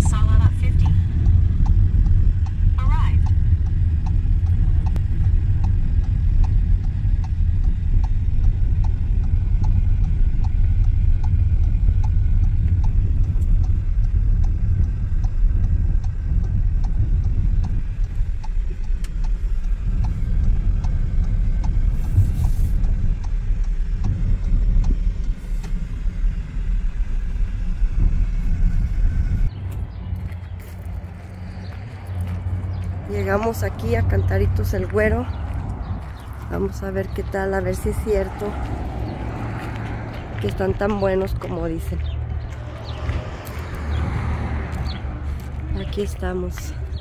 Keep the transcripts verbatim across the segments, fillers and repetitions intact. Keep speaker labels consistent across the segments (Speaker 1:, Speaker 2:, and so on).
Speaker 1: Salada fifty. Arrive.
Speaker 2: Llegamos aquí a Cantaritos el Güero. Vamos a ver qué tal, a ver si es cierto que están tan buenos como dicen. Aquí estamos.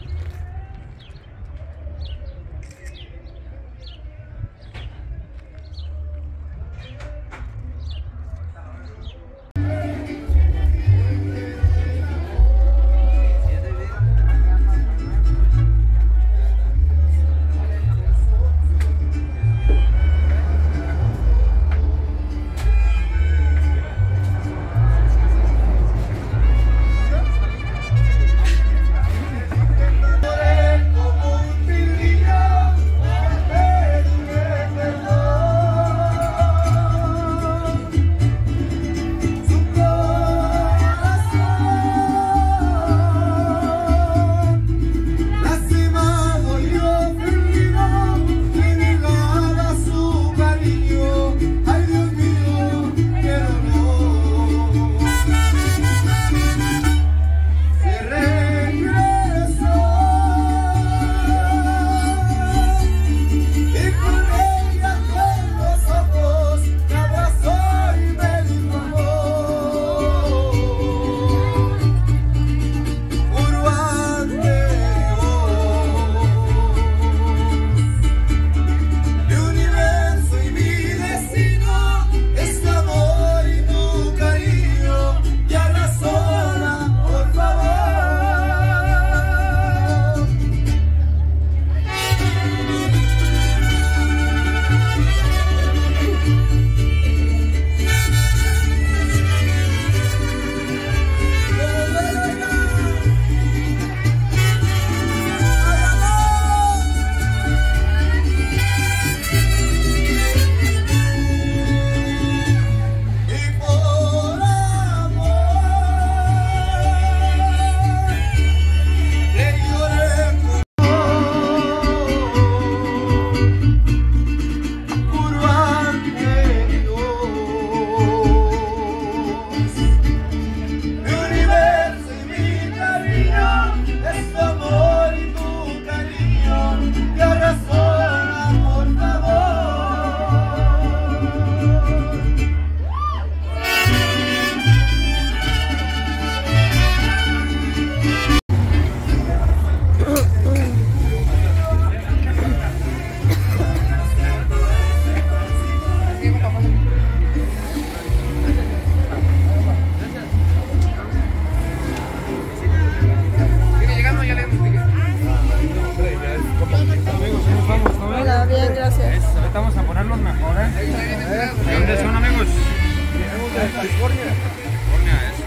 Speaker 3: California. California, eso.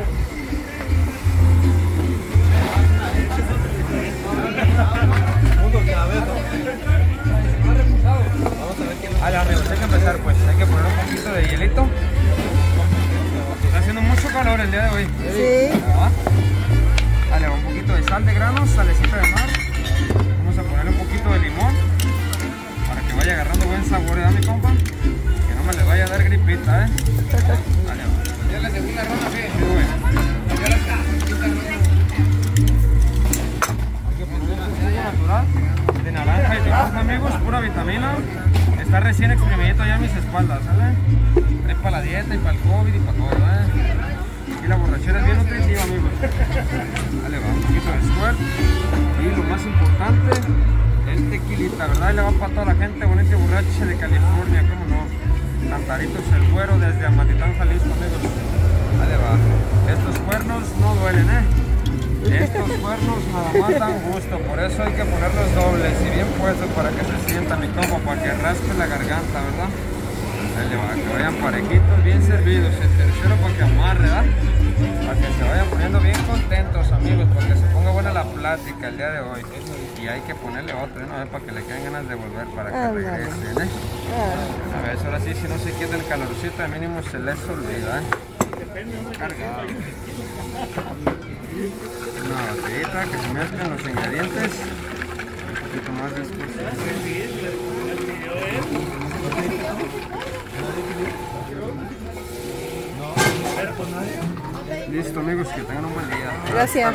Speaker 3: Mundo cabeza. Vamos a ver qué nos... Vale, amigos, hay que empezar pues. Hay que poner un poquito de hielito. Está haciendo mucho calor el día de hoy.
Speaker 2: Sí.
Speaker 3: ¿Ah? Vale, un poquito de sal de granos, salecita de mar. Vamos a ponerle un poquito de limón para que vaya agarrando buen sabor, ¿eh, mi compa? Que no me le vaya a dar gripita, ¿eh? Vale, vale. ¿Ya la segunda ronda qué? Sí, güey. ¿Ya la segunda ronda? Hay que ponerle un jugo natural de naranja y toronja, amigos, pura vitamina. Está recién exprimidito ya en mis espaldas, ¿sale? Es para la dieta y para el COVID y para todo, ¿eh? Y la borrachera es bien nutritiva, amigos. Vale, va, un poquito de squirt. Y lo más importante, el tequilita, ¿verdad? Y le va para toda la gente bonita y borracha de California, ¿cómo no? Cantaritos el Güero desde Amatitán, Jalisco, amigos. Vale, va. Estos cuernos no duelen, ¿eh? Estos cuernos nada más dan gusto, por eso hay que ponerlos dobles y bien puestos para que se sienta, mi compa, para que raspe la garganta, ¿verdad? Vale, va, que vayan parejitos, bien servidos. El tercero para que amarre, ¿verdad? Para que se vayan poniendo bien contentos, amigos. plática el día de hoy. Y hay que ponerle otra, ¿no? Para que le queden ganas de volver, para que
Speaker 2: Ah,
Speaker 3: regresen, ¿eh?
Speaker 2: Ah.
Speaker 3: A ver, ahora sí, si no se quita el calorcito, de mínimo se les olvida, ¿eh? Cargado. Una botellita, que se mezclen los ingredientes. Un poquito más de estos. Listo, amigos, que tengan un buen día.
Speaker 2: Gracias.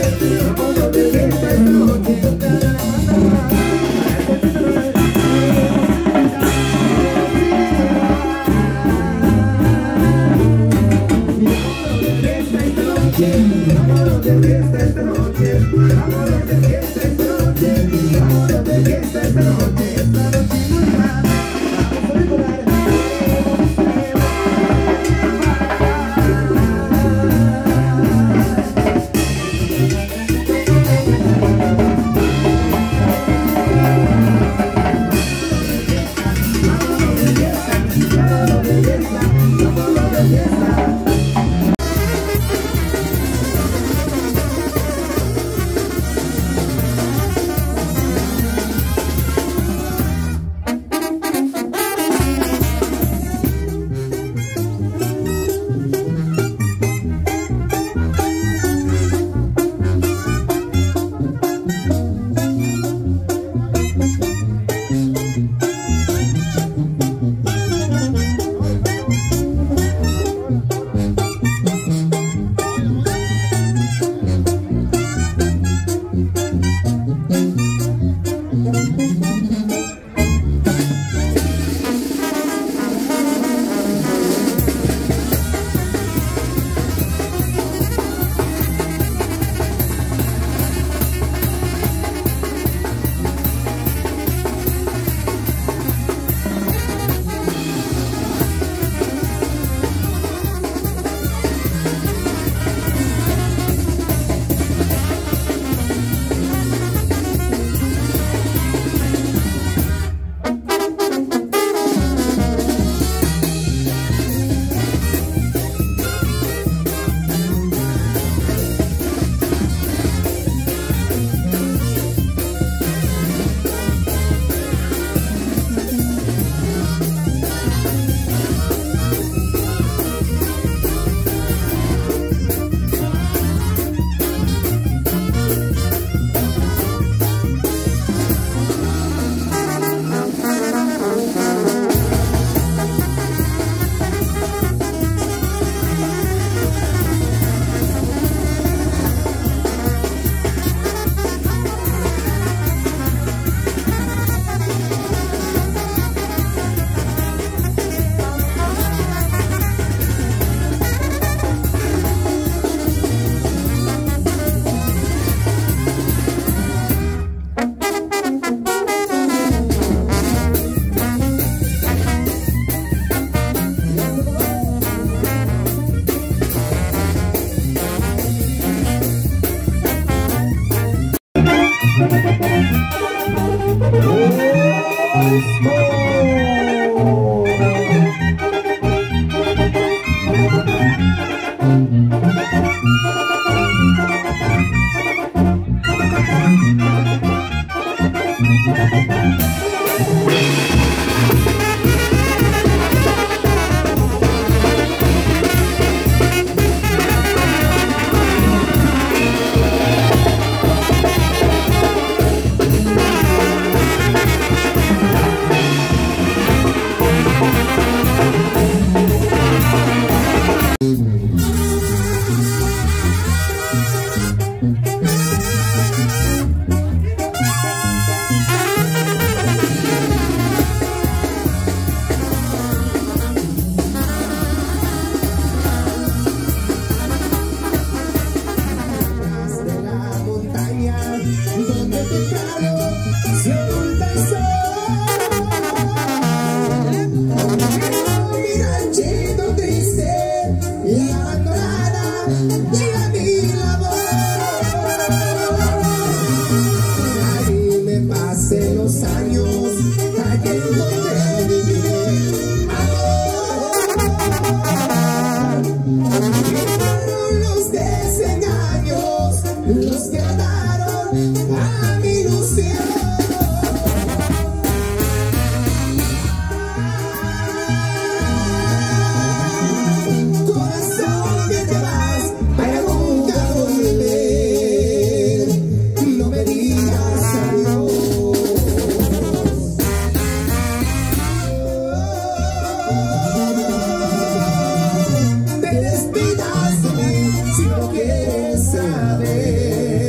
Speaker 1: Te despidas de mí si no quieres saber.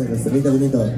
Speaker 1: Los treinta minutos.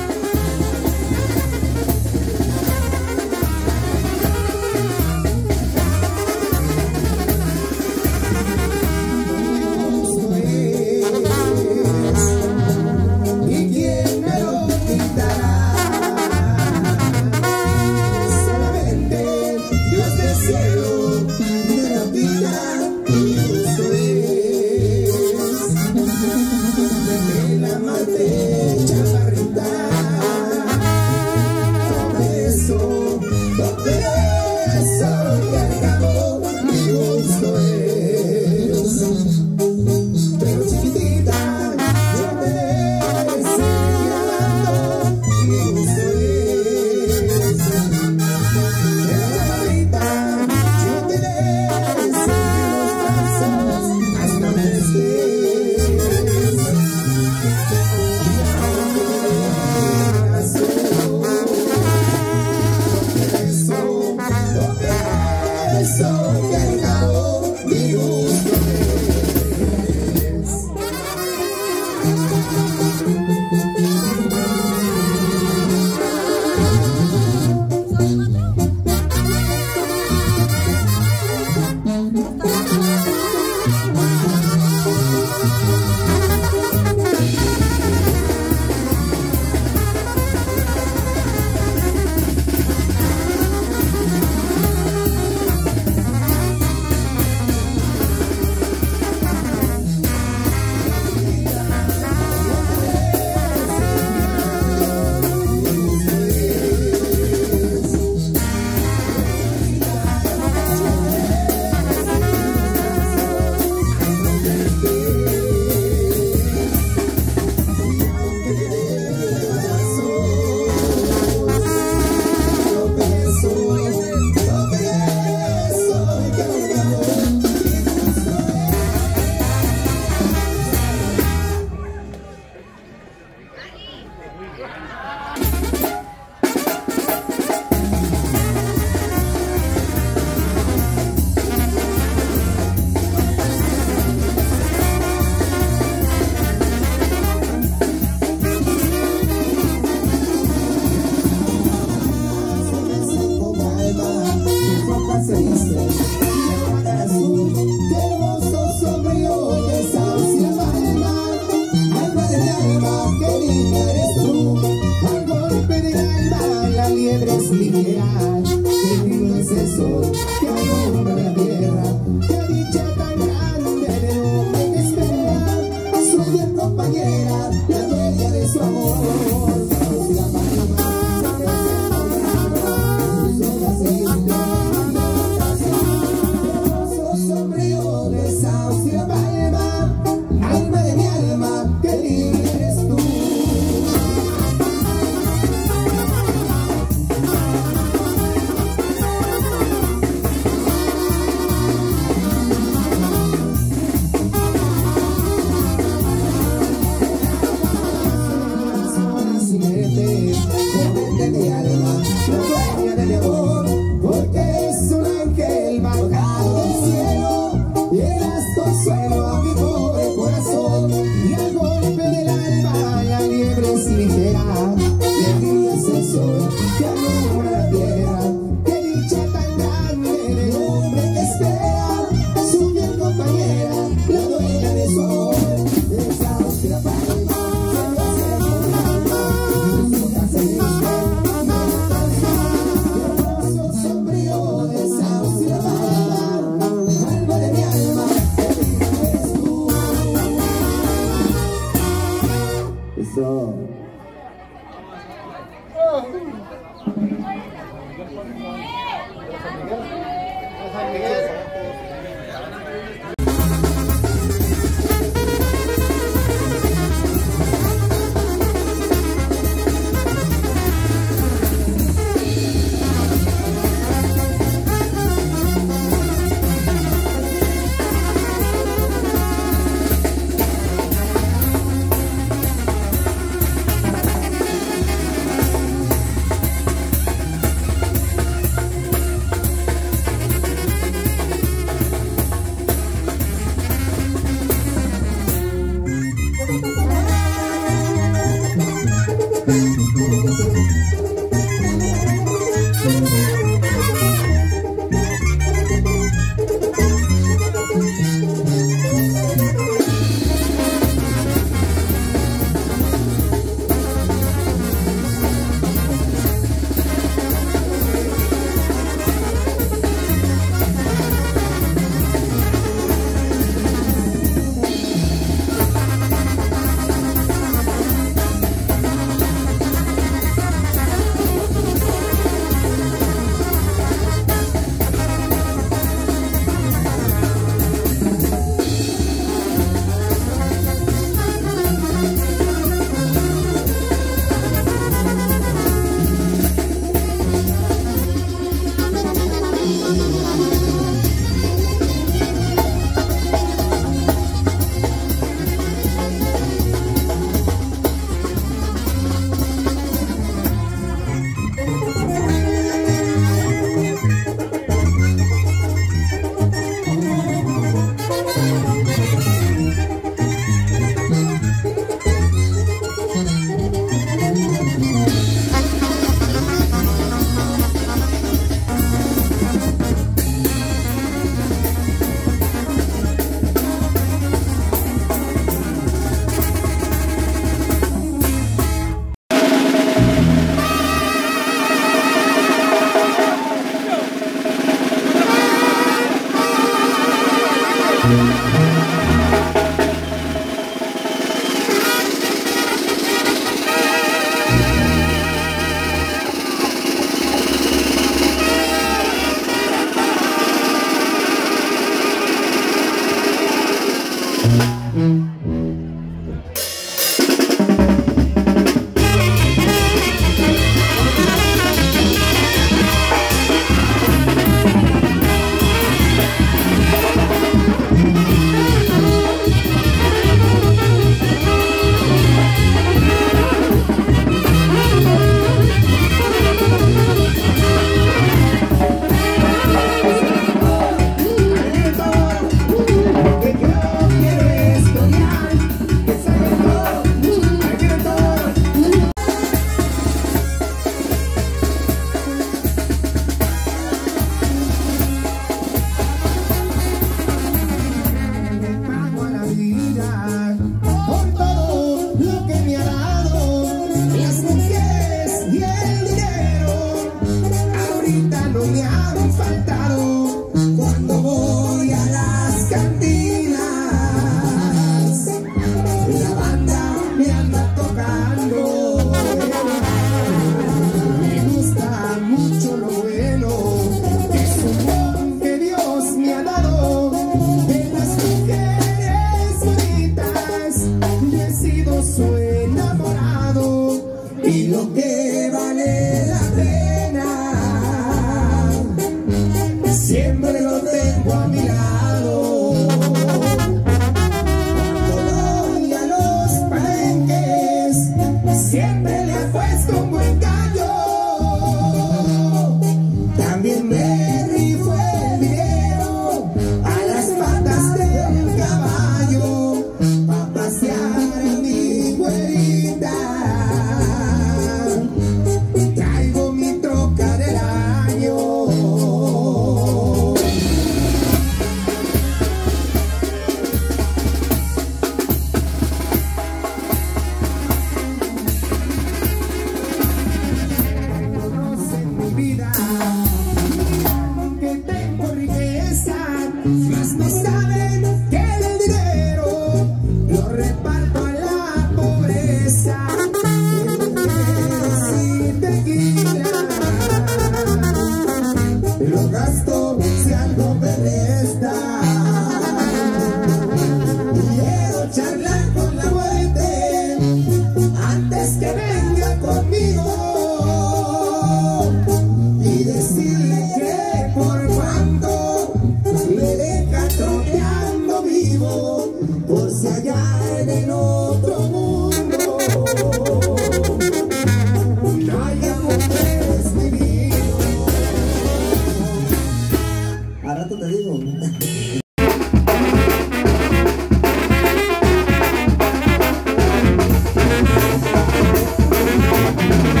Speaker 1: Thank you.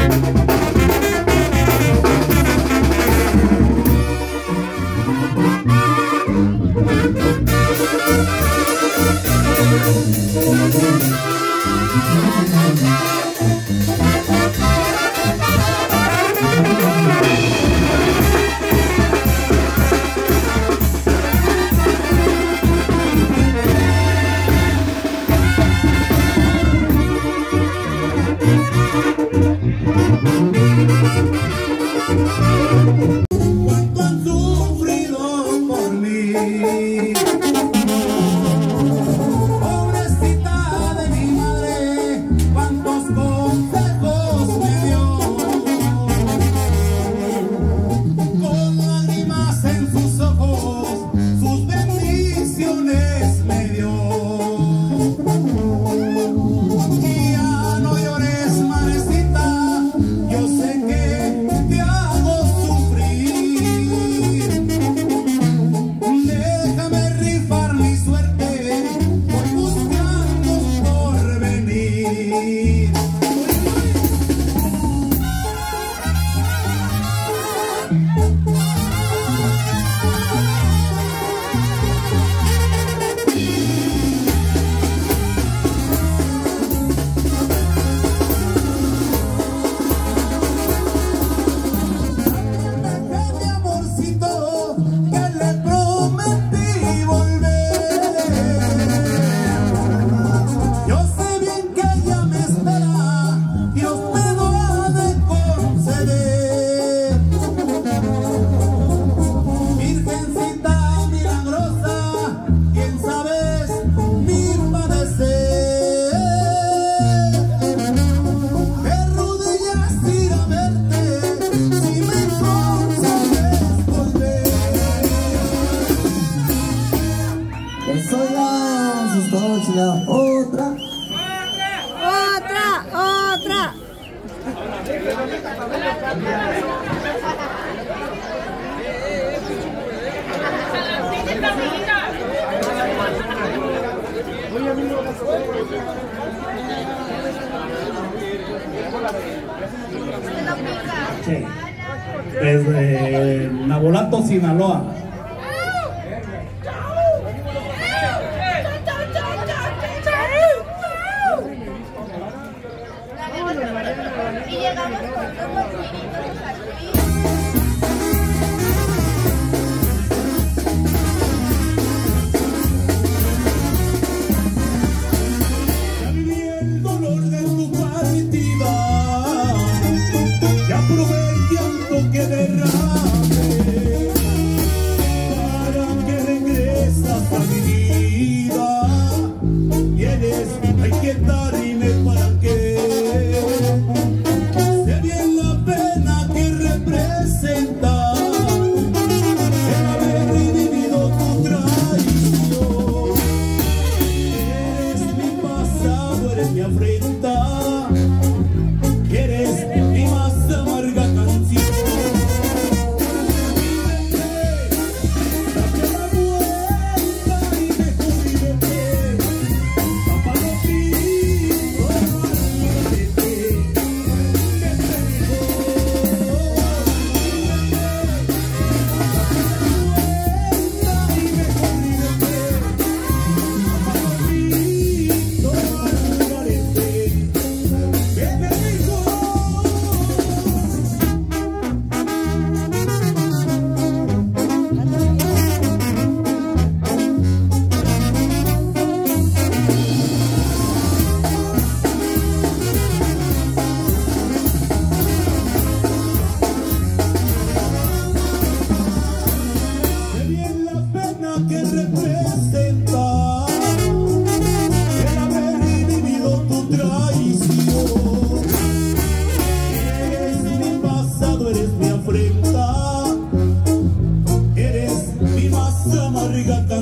Speaker 1: vez me dio. Y ya no llores, manecita, yo sé que te hago sufrir. Déjame rifar mi suerte, voy buscando un porvenir.
Speaker 4: Otra,
Speaker 2: otra, otra.
Speaker 4: sí. Desde Nabolato, Sinaloa.
Speaker 5: Y llegamos con los chinitos aquí.
Speaker 1: Ya viví el dolor de tu partida, ya probé el llanto que derramé. ¿Para que regresas a mi vida? Tienes, hay que darme para qué. Sé bien la pena que representa el haber vivido tu traición. Eres mi pasado, eres mi afrenta, eres mi más amarga canción. Date la vuelta y mejor vívete, papá no pido, vete, vete mejor. Date la vuelta y mejor vívete, papá no pido, vete, vete mejor. Sé bien la pena que representa el haber vivido tu traición. Eres mi pasado, eres mi afrenta, eres mi más amarga canción.